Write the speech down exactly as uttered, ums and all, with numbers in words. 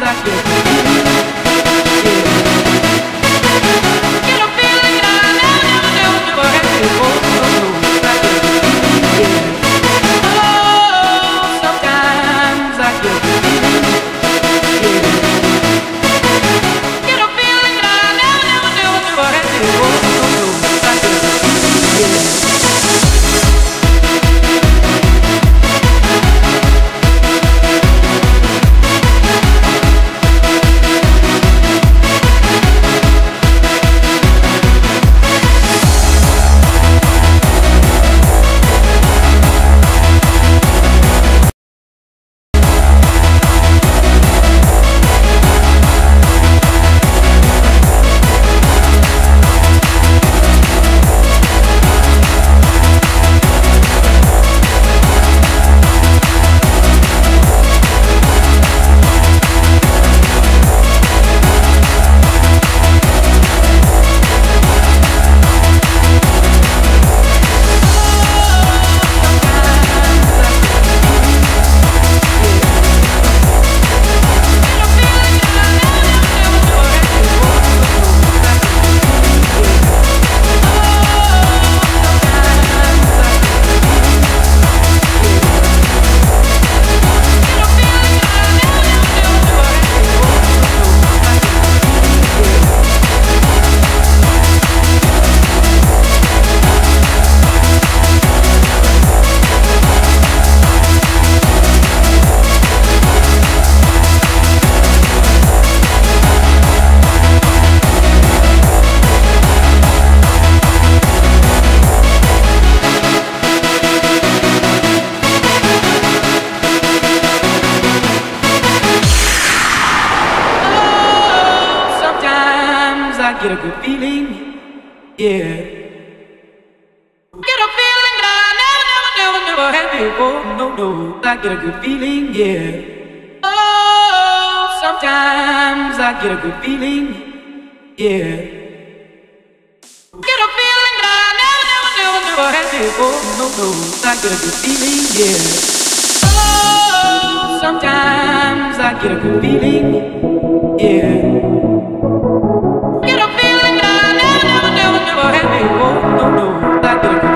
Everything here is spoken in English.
get a good feeling, yeah. Get a feeling that I never, never, never, never had before. No, no, I get a good feeling, yeah. Oh, sometimes I get a good feeling, yeah. Get a feeling that I never, never, never, never had before. No, no, I get a good feeling, yeah. Oh, sometimes I get a good feeling, yeah. Get a feeling that I never, never, never, never had before. No, no, I get a